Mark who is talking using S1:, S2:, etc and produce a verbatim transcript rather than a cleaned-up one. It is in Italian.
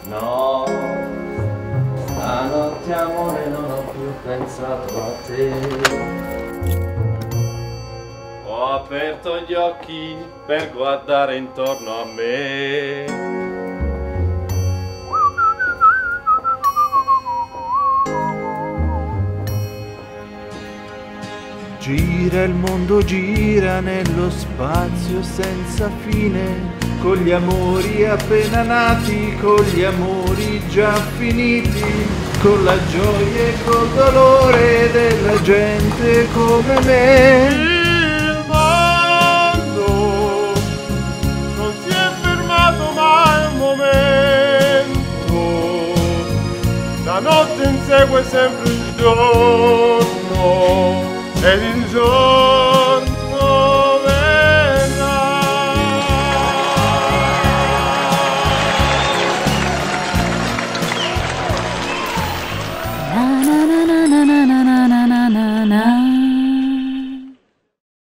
S1: No, stanotte amore non ho più pensato a te. Ho aperto gli occhi per guardare intorno a me.
S2: Gira il mondo, gira nello spazio senza fine, con gli amori appena nati, con gli amori già finiti, con la gioia e col dolore della gente come me.
S3: Il mondo non si è fermato mai un momento, la notte insegue sempre il giorno ed il giorno